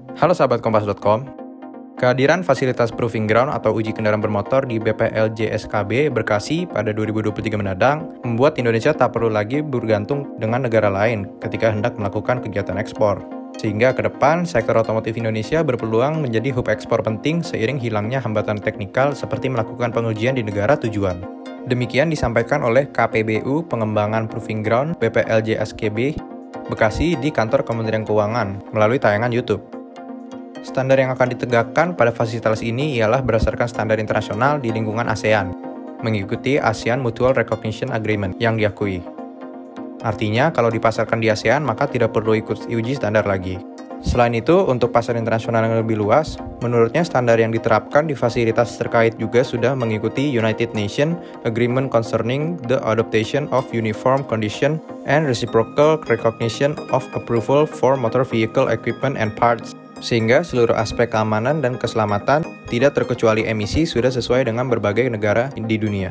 Halo sahabat Kompas.com, kehadiran fasilitas Proving Ground atau uji kendaraan bermotor di BPLJ-SKB Bekasi pada 2023 mendatang membuat Indonesia tak perlu lagi bergantung dengan negara lain ketika hendak melakukan kegiatan ekspor. Sehingga ke depan, sektor otomotif Indonesia berpeluang menjadi hub ekspor penting seiring hilangnya hambatan teknikal seperti melakukan pengujian di negara tujuan. Demikian disampaikan oleh KPBU Pengembangan Proving Ground BPLJ-SKB Bekasi di kantor Kementerian Keuangan melalui tayangan YouTube. Standar yang akan ditegakkan pada fasilitas ini ialah berdasarkan standar internasional di lingkungan ASEAN, mengikuti ASEAN Mutual Recognition Agreement yang diakui. Artinya, kalau dipasarkan di ASEAN, maka tidak perlu ikut uji standar lagi. Selain itu, untuk pasar internasional yang lebih luas, menurutnya standar yang diterapkan di fasilitas terkait juga sudah mengikuti United Nations Agreement Concerning the Adoption of Uniform Condition and Reciprocal Recognition of Approval for Motor Vehicle Equipment and Parts, sehingga seluruh aspek keamanan dan keselamatan, tidak terkecuali emisi, sudah sesuai dengan berbagai negara di dunia.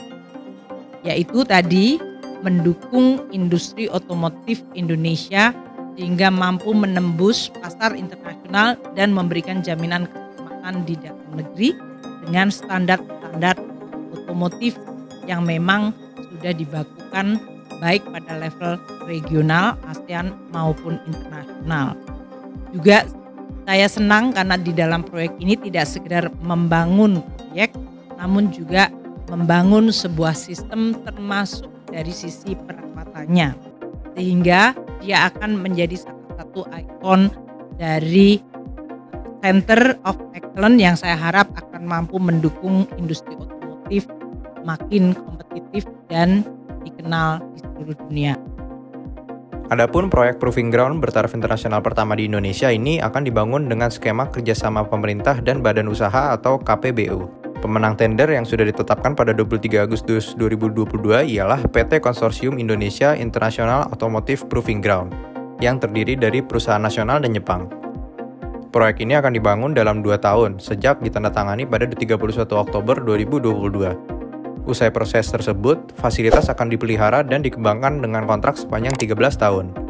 Yaitu tadi, mendukung industri otomotif Indonesia sehingga mampu menembus pasar internasional dan memberikan jaminan keselamatan di dalam negeri dengan standar-standar otomotif yang memang sudah dibakukan baik pada level regional, ASEAN maupun internasional. Juga saya senang karena di dalam proyek ini tidak sekedar membangun proyek, namun juga membangun sebuah sistem termasuk dari sisi perawatannya. Sehingga dia akan menjadi salah satu ikon dari Center of Excellence yang saya harap akan mampu mendukung industri otomotif makin kompetitif dan dikenal di seluruh dunia. Adapun proyek Proving Ground bertaraf internasional pertama di Indonesia ini akan dibangun dengan skema kerjasama pemerintah dan badan usaha atau KPBU. Pemenang tender yang sudah ditetapkan pada 23 Agustus 2022 ialah PT Konsorsium Indonesia International Automotive Proving Ground yang terdiri dari perusahaan nasional dan Jepang. Proyek ini akan dibangun dalam 2 tahun sejak ditandatangani pada 31 Oktober 2022. Usai proses tersebut, fasilitas akan dipelihara dan dikembangkan dengan kontrak sepanjang 13 tahun.